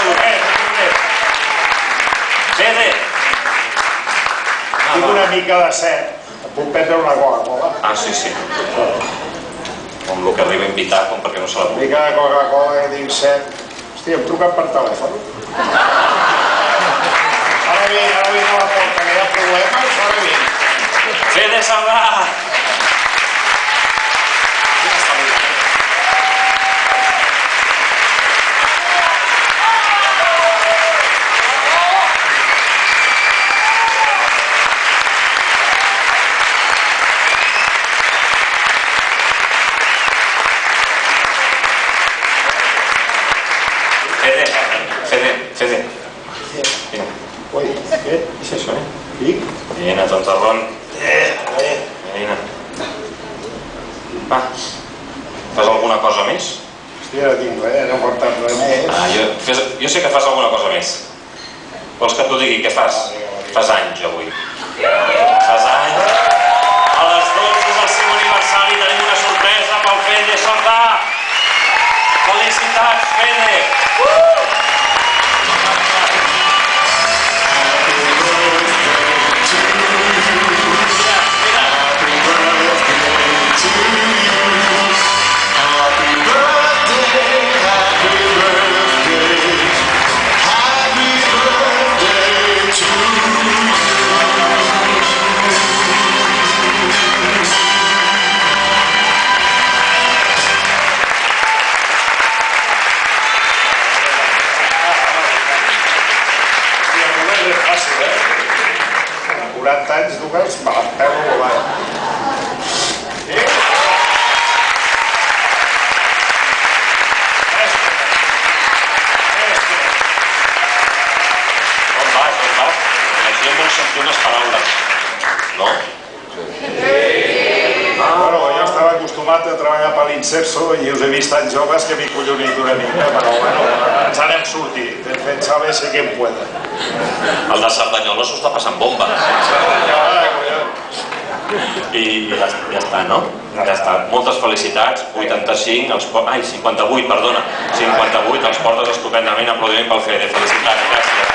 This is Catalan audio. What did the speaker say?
salut. Fede! Tinc una mica de set. Em puc prendre una Coca-Cola? Ah, sí. Com el que arriba a invitar, com perquè no se la Una pugui. mica de Coca-Cola que tinc set. Hòstia, em truquen per telèfon. Ara vinc a la porta, que hi ha problemes, ara vinc. Fede Sardà! Fede. Vinga. Ui, què? Què és això, Vic? Vine, tontarrón. Vine. Va. Fas alguna cosa més? Hòstia, no tinc res, no he portat res més. Jo sé que fas alguna cosa més. Vols que t'ho digui què fas? Fas anys, avui. Fas anys. A les 12 del seu aniversari tenim una sorpresa pel Fede Sardà. Felicitats, Fede! És fàcil, 40 anys dues, va, peu volant. On vas? La gent vol sentir unes paraules, no? Bueno, jo estava acostumat a treballar per l'Inserso i us he vist tan joves que m'he collonit una mica, però bueno, ens n'hem sortit. Hem fet saber si quien pueda. El de Cerdanyola s'ho està passant bomba. I ja està, no? Ja està. Moltes felicitats. 58, perdona. 58, els portes estupendament. Aplaudiment pel Fede. Felicitats, gràcies.